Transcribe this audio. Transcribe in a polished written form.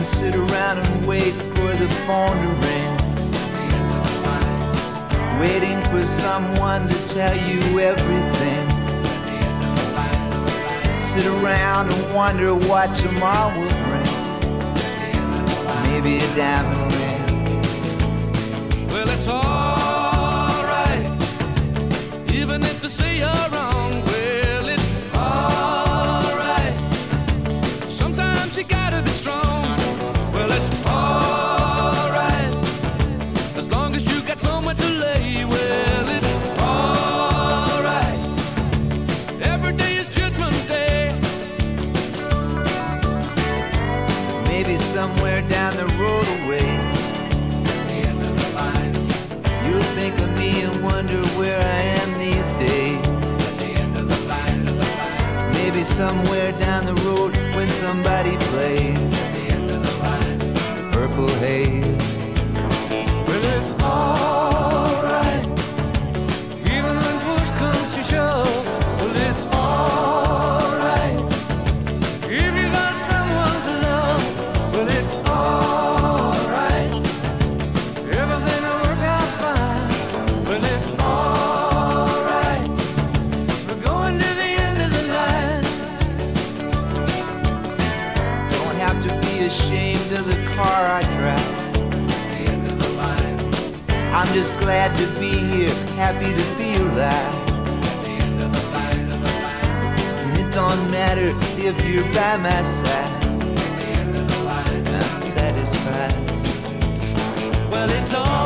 sit around and wait for the phone to ring, waiting for someone to tell you everything. Sit around and wonder what tomorrow will bring, maybe a diamond ring. Well, it's alright, even if they say you're wrong. Well, it's alright, sometimes you gotta be strong. Well, it's alright, as long as you got somewhere to lay. Well, it's alright, every day is Judgment Day. Maybe somewhere down the road away, you'll think of me and wonder where I am these days. Maybe somewhere down the road when somebody plays Purple Haze. Well, it's alright, even when push comes to shove. Well, it's alright, if you got someone to love. Well, it's alright, everything will work out fine. Well, it's alright, we're going to the end of the line. Don't have to be ashamed of the car I drive. I'm just glad to be here, happy to be alive. And it don't matter if you're by my side, I'm satisfied. Well, it's all